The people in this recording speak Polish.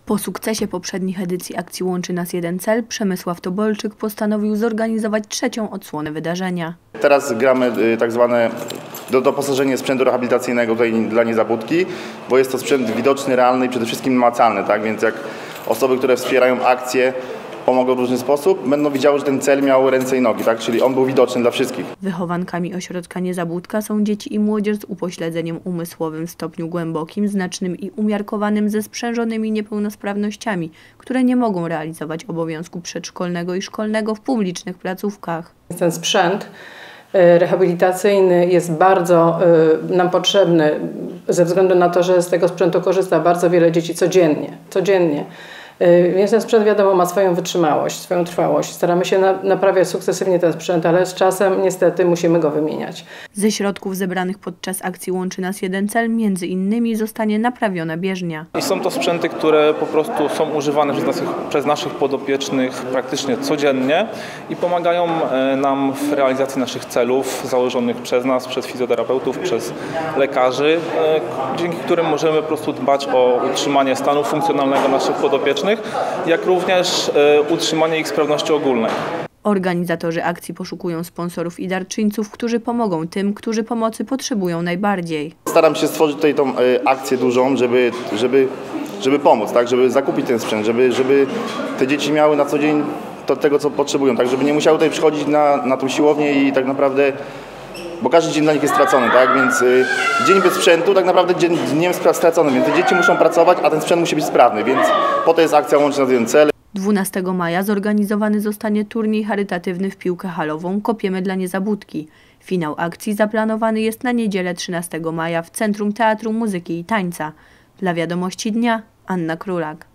Po sukcesie poprzednich edycji akcji Łączy Nas Jeden Cel, Przemysław Tobolczyk postanowił zorganizować trzecią odsłonę wydarzenia. Teraz gramy tak zwane doposażenie sprzętu rehabilitacyjnego tutaj dla niezabudki, bo jest to sprzęt widoczny, realny i przede wszystkim namacalny, tak? Więc jak osoby, które wspierają akcję, pomogą w różny sposób, będą widziały, że ten cel miał ręce i nogi, tak? Czyli on był widoczny dla wszystkich. Wychowankami ośrodka Niezabudka są dzieci i młodzież z upośledzeniem umysłowym w stopniu głębokim, znacznym i umiarkowanym ze sprzężonymi niepełnosprawnościami, które nie mogą realizować obowiązku przedszkolnego i szkolnego w publicznych placówkach. Ten sprzęt rehabilitacyjny jest bardzo nam potrzebny ze względu na to, że z tego sprzętu korzysta bardzo wiele dzieci codziennie. Więc ten sprzęt, wiadomo, ma swoją wytrzymałość, swoją trwałość. Staramy się naprawiać sukcesywnie ten sprzęt, ale z czasem niestety musimy go wymieniać. Ze środków zebranych podczas akcji Łączy Nas Jeden Cel między innymi zostanie naprawiona bieżnia. I są to sprzęty, które po prostu są używane przez naszych podopiecznych praktycznie codziennie i pomagają nam w realizacji naszych celów założonych przez nas, przez fizjoterapeutów, przez lekarzy, dzięki którym możemy po prostu dbać o utrzymanie stanu funkcjonalnego naszych podopiecznych, jak również utrzymanie ich sprawności ogólnej. Organizatorzy akcji poszukują sponsorów i darczyńców, którzy pomogą tym, którzy pomocy potrzebują najbardziej. Staram się stworzyć tutaj tą akcję dużą, żeby pomóc, tak? Żeby zakupić ten sprzęt, żeby te dzieci miały na co dzień tego, co potrzebują, tak? Żeby nie musiały tutaj przychodzić na tą siłownię i tak naprawdę, bo każdy dzień dla nich jest stracony, tak? Więc dzień bez sprzętu tak naprawdę dniem stracony, więc te dzieci muszą pracować, a ten sprzęt musi być sprawny, więc po to jest akcja Łączy Nas Jeden Cel. 12 maja zorganizowany zostanie turniej charytatywny w piłkę halową Kopiemy dla Niezabudki. Finał akcji zaplanowany jest na niedzielę 13 maja w Centrum Teatru Muzyki i Tańca. Dla Wiadomości Dnia Anna Królak.